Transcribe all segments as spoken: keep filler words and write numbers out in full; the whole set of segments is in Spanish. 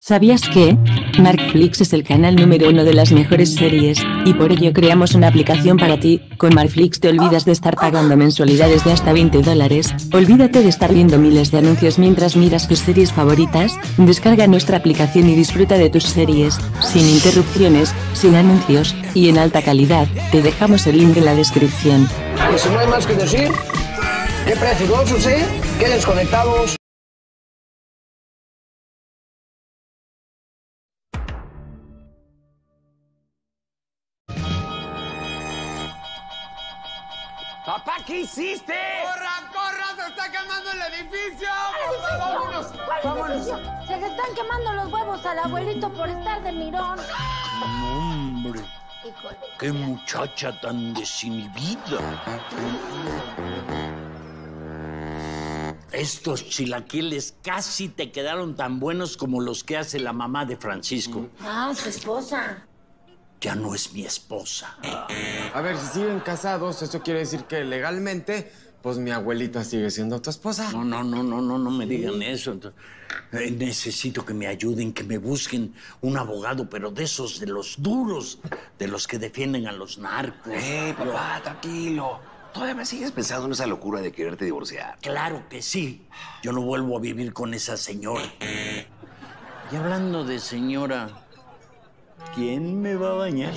¿Sabías que? Markflix es el canal número uno de las mejores series, y por ello creamos una aplicación para ti. Con Markflix te olvidas de estar pagando mensualidades de hasta veinte dólares, olvídate de estar viendo miles de anuncios mientras miras tus series favoritas, descarga nuestra aplicación y disfruta de tus series, sin interrupciones, sin anuncios, y en alta calidad. Te dejamos el link en la descripción. Y si no hay más que decir, qué preciosos, ¿eh? Qué desconectados. ¡Papá, qué hiciste! ¡Corran, corran! ¡Se está quemando el edificio! ¡Vámonos! ¿Cuál edificio? Se le están quemando los huevos al abuelito por estar de mirón. No, hombre. Híjole. ¡Qué muchacha tan desinhibida! Estos chilaquiles casi te quedaron tan buenos como los que hace la mamá de Francisco. Ah, su esposa. Ya no es mi esposa. A ver, si siguen casados, eso quiere decir que legalmente, pues mi abuelita sigue siendo tu esposa. No, no, no, no, no, no me digan eso. Entonces, eh, necesito que me ayuden, que me busquen un abogado, pero de esos, de los duros, de los que defienden a los narcos. Eh, papá, tranquilo. ¿Todavía me sigues pensando en esa locura de quererte divorciar? Claro que sí. Yo no vuelvo a vivir con esa señora. Y hablando de señora, ¿quién me va a bañar?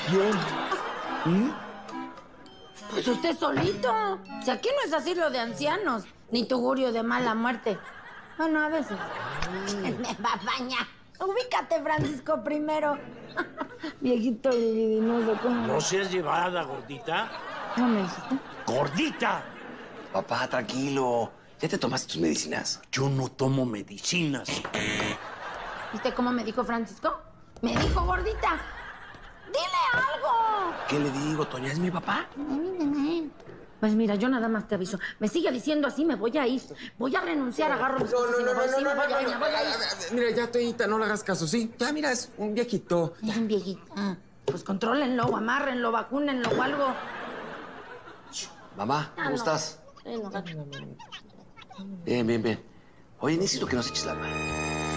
¿Yo? ¿Mm? Pues usted solito. Si aquí no es asilo de ancianos, ni tugurio de mala muerte. Bueno, a veces. Me va a bañar. Ubícate, Francisco, primero. Viejito libidinoso, ¿cómo? ¿No seas llevada, gordita? ¿Cómo me dijiste? ¡Gordita! Papá, tranquilo. ¿Ya te tomaste tus medicinas? Yo no tomo medicinas. ¿Viste cómo me dijo Francisco? Me dijo, gordita. ¡Dile algo! ¿Qué le digo, Toña? ¿Es mi papá? Pues mira, yo nada más te aviso. Me sigue diciendo así, me voy a ir. Voy a renunciar, agarro mis cosas y me voy. Sí, me voy a ir, me voy a ir. Mira, ya, Toñita, no le hagas caso, ¿sí? Ya, mira, es un viejito. Es un viejito. Ah, pues contrólenlo, o amárrenlo, vacúnenlo o algo. Mamá, ¿cómo Ah, no. estás? Ay, no. Bien, bien, bien. Oye, necesito que nos eches la mano.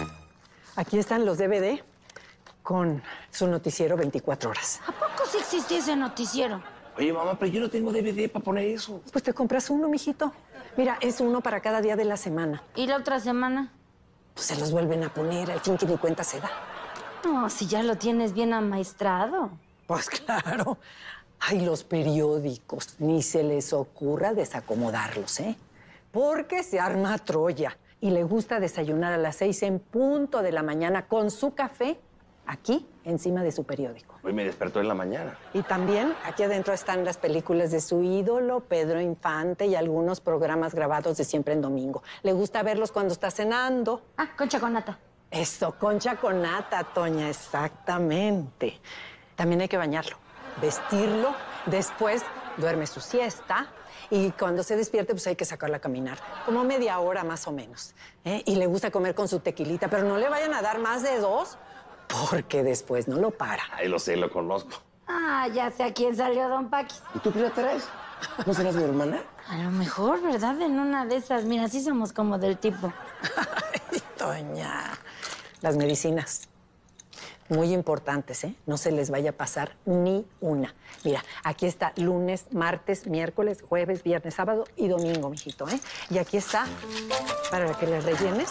Aquí están los D V D con su noticiero veinticuatro horas. ¿A poco sí existía ese noticiero? Oye, mamá, pero yo no tengo D V D para poner eso. Pues te compras uno, mijito. Mira, es uno para cada día de la semana. ¿Y la otra semana? Pues se los vuelven a poner, al fin que ni cuenta se da. No, si ya lo tienes bien amaestrado. Pues claro. Ay, los periódicos, ni se les ocurra desacomodarlos, ¿eh? Porque se arma Troya y le gusta desayunar a las seis en punto de la mañana con su café aquí, encima de su periódico. Hoy me despertó en la mañana. Y también aquí adentro están las películas de su ídolo, Pedro Infante, y algunos programas grabados de Siempre en Domingo. Le gusta verlos cuando está cenando. Ah, concha con nata. Eso, concha con nata, Toña, exactamente. También hay que bañarlo, vestirlo, después duerme su siesta y cuando se despierte pues hay que sacarla a caminar, como media hora más o menos. ¿eh? Y le gusta comer con su tequilita, pero no le vayan a dar más de dos porque después no lo para. Ay, lo sé, lo conozco. Ah, ya sé a quién salió Don Paquis. ¿Y tú qué la traes? ¿No serás mi hermana? A lo mejor, ¿verdad? En una de esas. Mira, sí somos como del tipo. Ay, Toña, las medicinas. Muy importantes, ¿eh? No se les vaya a pasar ni una. Mira, aquí está lunes, martes, miércoles, jueves, viernes, sábado y domingo, mijito, ¿eh? Y aquí está para que les rellenes.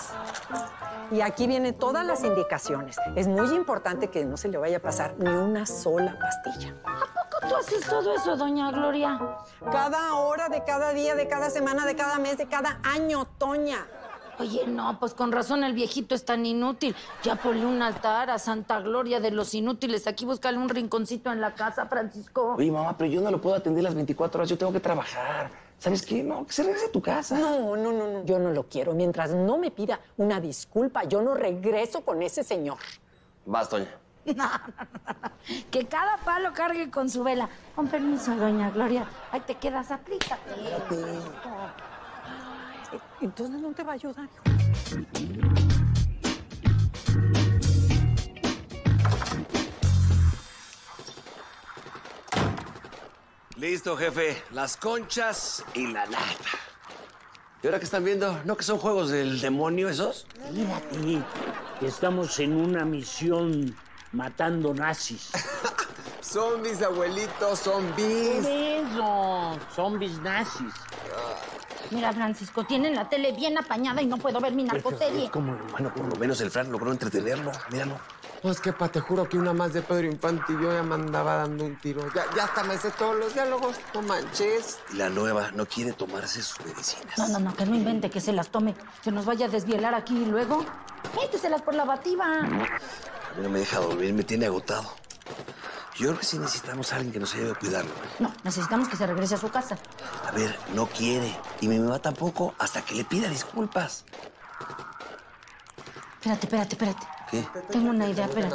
Y aquí vienen todas las indicaciones. Es muy importante que no se le vaya a pasar ni una sola pastilla. ¿A poco tú haces todo eso, doña Gloria? Cada hora de cada día, de cada semana, de cada mes, de cada año, Toña. Oye, no, pues con razón el viejito es tan inútil. Ya ponle un altar a Santa Gloria de los inútiles. Aquí búscale un rinconcito en la casa, Francisco. Oye, mamá, pero yo no lo puedo atender las veinticuatro horas. Yo tengo que trabajar. ¿Sabes qué? No, que se regrese a tu casa. No, no, no, no. Yo no lo quiero. Mientras no me pida una disculpa, yo no regreso con ese señor. Vas, Toña. No, no, no, no. Que cada palo cargue con su vela. Con permiso, doña Gloria. Ahí te quedas, aplícate. Entonces no te va a ayudar. Listo, jefe. Las conchas y la nata. ¿Y ahora qué están viendo? ¿No que son juegos del demonio esos? Mírate. que estamos en una misión matando nazis. Zombies, abuelito, zombies. Por eso, zombies nazis. Mira, Francisco, tienen la tele bien apañada y no puedo ver mi narcoserie. ¿Cómo? Bueno, por lo menos el Fran logró entretenerlo. Míralo. Pues que pa, te juro que una más de Pedro Infante y yo ya me andaba dando un tiro. Ya, ya hasta me sé todos los diálogos, no manches. Y la nueva no quiere tomarse sus medicinas. No, no, no, que no invente, que se las tome. Se nos vaya a desvielar aquí y luego. Méteselas por la bativa. A mí no me deja dormir, me tiene agotado. Yo creo que sí necesitamos a alguien que nos ayude a cuidarlo. No, necesitamos que se regrese a su casa. A ver, no quiere. Y mi mamá tampoco, hasta que le pida disculpas. Espérate, espérate, espérate. ¿Qué? Tengo una idea, espérate.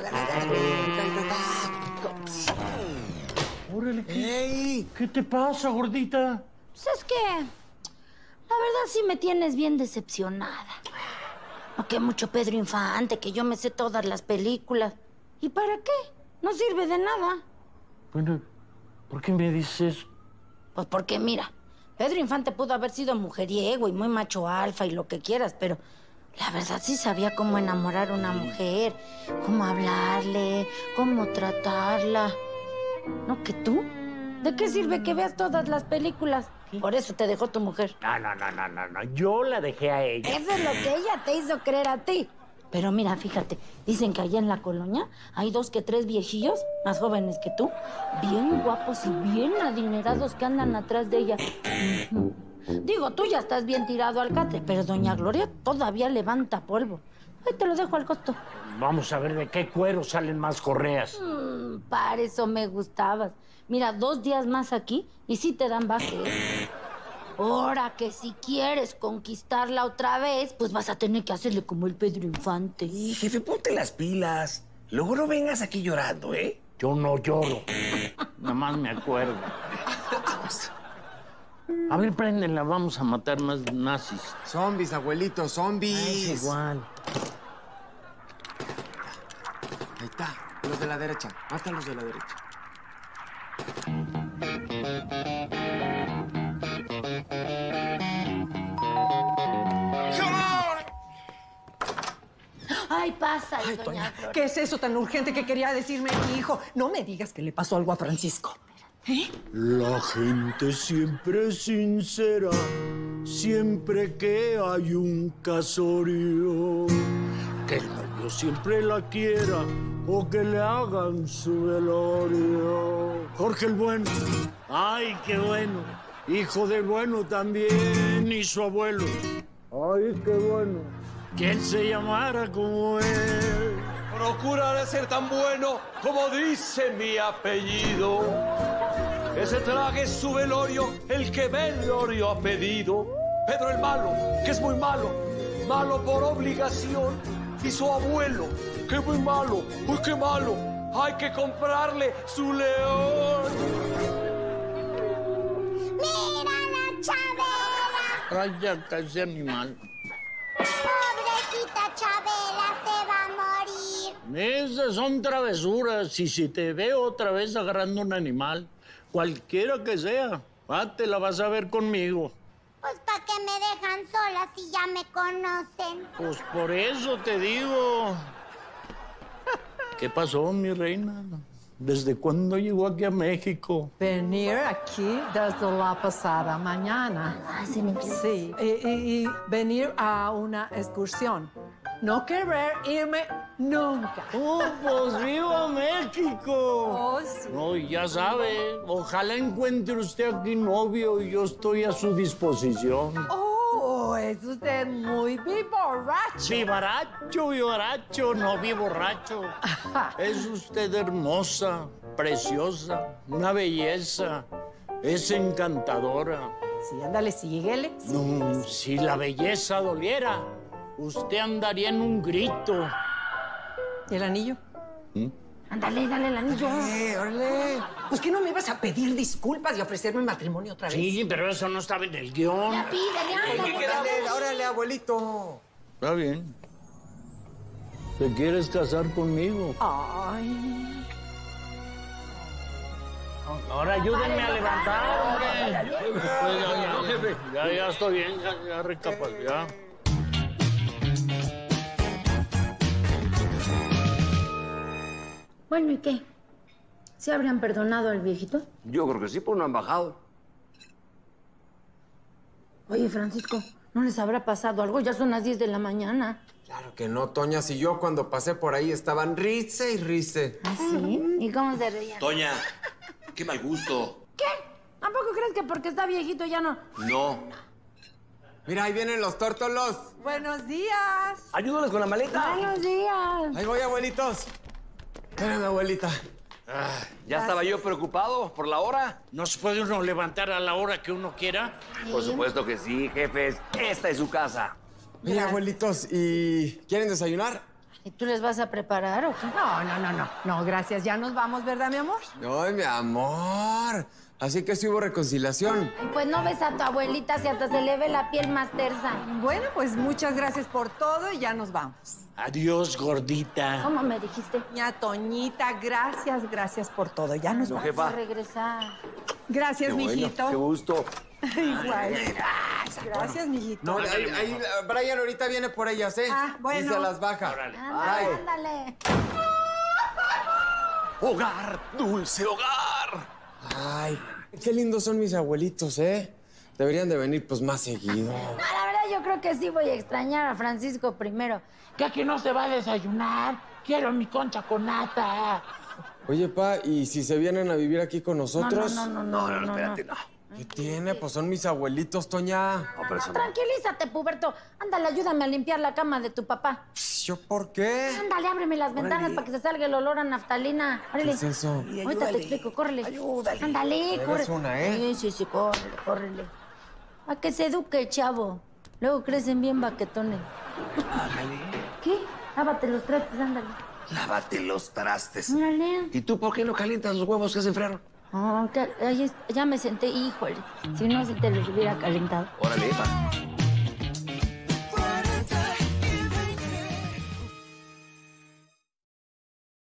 Órale, ¿qué, ¿qué te pasa, gordita? Pues es que, la verdad sí me tienes bien decepcionada. No, que mucho Pedro Infante, que yo me sé todas las películas. ¿Y para qué? No sirve de nada. Bueno, ¿por qué me dices eso? Pues porque, mira, Pedro Infante pudo haber sido mujeriego y muy macho alfa y lo que quieras, pero la verdad sí sabía cómo enamorar a una mujer, cómo hablarle, cómo tratarla. ¿No que tú? ¿De qué sirve que veas todas las películas? Por eso te dejó tu mujer. No, no, no, no, no, no. Yo la dejé a ella. Eso es lo que ella te hizo creer a ti. Pero mira, fíjate, dicen que allá en la colonia hay dos que tres viejillos, más jóvenes que tú, bien guapos y bien adinerados que andan atrás de ella. Uh-huh. Digo, tú ya estás bien tirado al catre, pero doña Gloria todavía levanta polvo. Ahí te lo dejo al costo. Vamos a ver de qué cuero salen más correas. Mm, para eso me gustabas. Mira, dos días más aquí y sí te dan baje, ¿eh? Ahora que si quieres conquistarla otra vez, pues vas a tener que hacerle como el Pedro Infante. Y, jefe, ponte las pilas. Luego no vengas aquí llorando, ¿eh? Yo no lloro. Nada más me acuerdo. A ver, préndela, vamos a matar más nazis. Zombies, abuelito, zombies. Es igual. Ahí está, los de la derecha. Hasta los de la derecha. Ay, pasa, Ay, doña Toña, Flor. ¿qué es eso tan urgente que quería decirme mi hijo? No me digas que le pasó algo a Francisco. ¿Eh? La gente siempre es sincera, siempre que hay un casorio. Que el novio siempre la quiera o que le hagan su velorio. Jorge el Bueno, ay, qué bueno. Hijo del Bueno también y su abuelo. Ay, qué bueno. Que él se llamara como él. Procuraré ser tan bueno como dice mi apellido. Ese traje es su velorio, el que velorio ha pedido. Pedro el malo, que es muy malo, malo por obligación. Y su abuelo, que es muy malo, uy, qué malo. Hay que comprarle su león. ¡Mira la Chabela! Cállate, ese animal. Pobrecita Chabela, se va a morir. Esas son travesuras. Y si te veo otra vez agarrando un animal, cualquiera que sea, ah, te la vas a ver conmigo. Pues para que me dejan sola si ya me conocen. Pues por eso te digo. ¿Qué pasó, mi reina? ¿Desde cuándo llegó aquí a México? Venir aquí desde la pasada mañana. Ay, sí, me Sí, y, y- y venir a una excursión. No querer irme nunca. ¡Oh, pues viva México! Oh, sí. No, ya sabe, ojalá encuentre usted aquí novio y yo estoy a su disposición. Oh, es usted muy viborracho. Vivaracho, vivaracho, no viborracho. Es usted hermosa, preciosa, una belleza. Es encantadora. Sí, ándale, síguele. No, si la belleza doliera, usted andaría en un grito. ¿Y el anillo? Ándale, dale el anillo. Eh, órale. Pues que no me ibas a pedir disculpas y ofrecerme matrimonio otra vez. Sí, pero eso no estaba en el guión. Ya pídele, ándale. Dale, órale, abuelito. Está bien. ¿Te quieres casar conmigo? Ay. Ahora ayúdenme a levantar, hombre. Pues ya, ya, jefe. Ya, ya estoy bien, ya, ya recapaz, ya. Bueno, ¿y qué? ¿Se habrían perdonado al viejito? Yo creo que sí, pues no han bajado. Oye, Francisco, ¿no les habrá pasado algo? Ya son las diez de la mañana. Claro que no, Toña. Si yo cuando pasé por ahí estaban rice y rice. ¿Ah, sí? ¿Y cómo se reían? Toña, qué mal gusto. ¿Qué? ¿Tampoco crees que porque está viejito ya no? No. Mira, ahí vienen los tórtolos. Buenos días. Ayúdales con la maleta. Buenos días. Ahí voy, abuelitos. Espérame, abuelita. Ah, ya estaba yo preocupado por la hora. ¿No se puede uno levantar a la hora que uno quiera? Por supuesto que sí, jefes. Esta es su casa. Oye, abuelitos, ¿y quieren desayunar? ¿Y tú les vas a preparar o qué? No, no, no, no. No, gracias. Ya nos vamos, ¿verdad, mi amor? Ay, mi amor. Así que sí hubo reconciliación. Ay, pues no ves a tu abuelita si hasta se le ve la piel más tersa. Bueno, pues muchas gracias por todo y ya nos vamos. Adiós, gordita. ¿Cómo me dijiste? Ña Toñita, gracias, gracias por todo. Ya nos No, vamos. jefa. A regresar. Gracias, Qué bueno, mijito. qué gusto. Igual. Gracias, mijito. No, ahí, ahí, Brian ahorita viene por ellas, ¿eh? Ah, bueno. Y se las baja. Ándale, ándale. Hogar, dulce hogar. Ay, qué lindos son mis abuelitos, ¿eh? Deberían de venir, pues, más seguido. No, la verdad yo creo que sí voy a extrañar a Francisco primero. Que aquí no se va a desayunar. Quiero mi concha con nata. Oye, pa, ¿y si se vienen a vivir aquí con nosotros? No, no, no, No, no, no, no, no, espérate, no. no. ¿Qué tiene? Pues son mis abuelitos, Toña. No, pero eso no. Tranquilízate, puberto. Ándale, ayúdame a limpiar la cama de tu papá. ¿Yo por qué? Ándale, ábreme las ventanas para que se salga el olor a naftalina. ¿Qué Órale. es eso? Ahorita te explico, córrele. Ayúdale. Ándale, corre. Eres una, ¿eh? Sí, sí, sí, córrele, córrele. A que se eduque, chavo. Luego crecen bien baquetones. Ájale. ¿Qué? Lávate los trastes, ándale. Lávate los trastes. Órale. ¿Y tú por qué no calientas los huevos que se enfriaron? Oh, que- ahí es- ya me senté, híjole. Si no, si te los hubiera calentado. Órale, va.